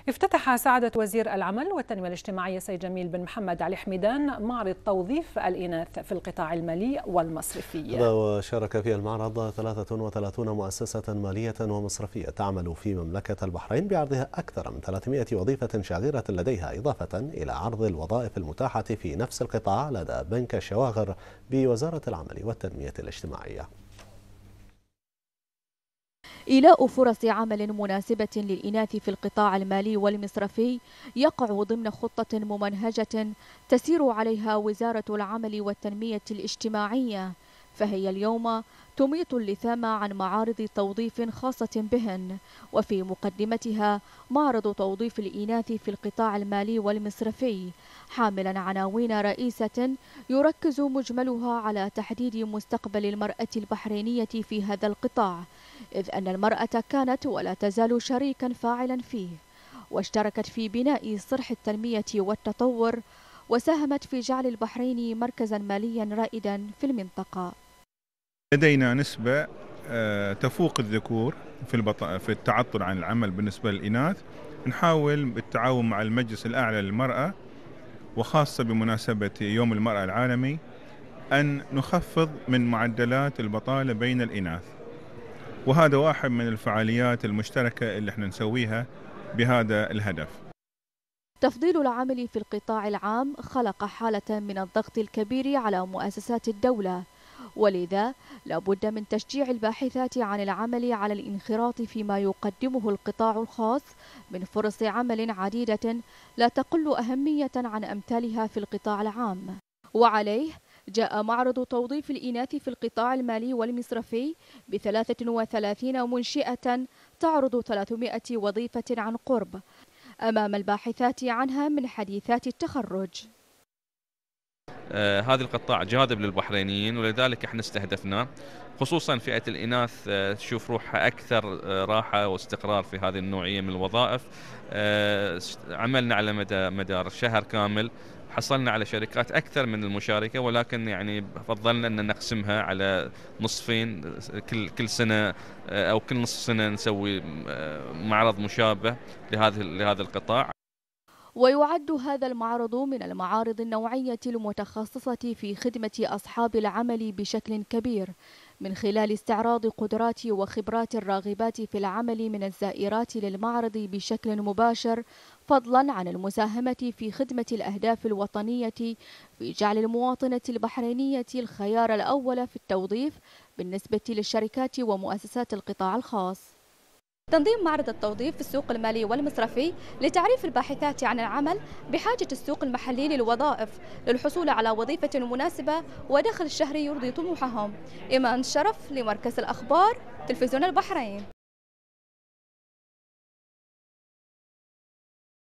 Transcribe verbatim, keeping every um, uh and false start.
افتتح سعادة وزير العمل والتنمية الاجتماعية سيد جميل بن محمد علي حميدان معرض توظيف الإناث في القطاع المالي والمصرفي. هذا وشارك في المعرض ثلاثة وثلاثين مؤسسة مالية ومصرفية تعمل في مملكة البحرين بعرضها أكثر من ثلاثمائة وظيفة شاغرة لديها، إضافة إلى عرض الوظائف المتاحة في نفس القطاع لدى بنك الشواغر بوزارة العمل والتنمية الاجتماعية. إيلاء فرص عمل مناسبة للإناث في القطاع المالي والمصرفي يقع ضمن خطة ممنهجة تسير عليها وزارة العمل والتنمية الاجتماعية، فهي اليوم تميط اللثام عن معارض توظيف خاصة بهن، وفي مقدمتها معرض توظيف الإناث في القطاع المالي والمصرفي، حاملا عناوين رئيسة يركز مجملها على تحديد مستقبل المرأة البحرينية في هذا القطاع، إذ أن المرأة كانت ولا تزال شريكا فاعلا فيه، واشتركت في بناء صرح التنمية والتطور، وساهمت في جعل البحرين مركزا ماليا رائدا في المنطقة. لدينا نسبة تفوق الذكور في في التعطل عن العمل بالنسبة للإناث. نحاول بالتعاون مع المجلس الأعلى للمرأة وخاصة بمناسبة يوم المرأة العالمي أن نخفض من معدلات البطالة بين الإناث، وهذا واحد من الفعاليات المشتركة اللي احنا نسويها بهذا الهدف. تفضيل العمل في القطاع العام خلق حالة من الضغط الكبير على مؤسسات الدولة، ولذا لا بد من تشجيع الباحثات عن العمل على الانخراط فيما يقدمه القطاع الخاص من فرص عمل عديدة لا تقل أهمية عن أمثالها في القطاع العام. وعليه جاء معرض توظيف الإناث في القطاع المالي والمصرفي بثلاثة وثلاثين منشئة تعرض ثلاثمائة وظيفة عن قرب أمام الباحثات عنها من حديثات التخرج. آه هذا القطاع جاذب للبحرينيين، ولذلك احنا استهدفناه، خصوصا فئة الإناث آه تشوف روحها أكثر آه راحة واستقرار في هذه النوعية من الوظائف. آه عملنا على مدى مدار شهر كامل، حصلنا على شركات أكثر من المشاركة، ولكن يعني فضلنا أن نقسمها على نصفين، كل كل سنة أو كل نصف سنة نسوي معرض مشابه لهذا لهذا القطاع. ويعد هذا المعرض من المعارض النوعية المتخصصة في خدمة أصحاب العمل بشكل كبير، من خلال استعراض قدرات وخبرات الراغبات في العمل من الزائرات للمعرض بشكل مباشر، فضلا عن المساهمة في خدمة الأهداف الوطنية في جعل المواطنة البحرينية الخيار الأول في التوظيف بالنسبة للشركات ومؤسسات القطاع الخاص. تنظيم معرض التوظيف في السوق المالي والمصرفي لتعريف الباحثات عن العمل بحاجة السوق المحلي للوظائف للحصول على وظيفة مناسبة ودخل شهري يرضي طموحهم. إيمان شرف لمركز الأخبار تلفزيون البحرين.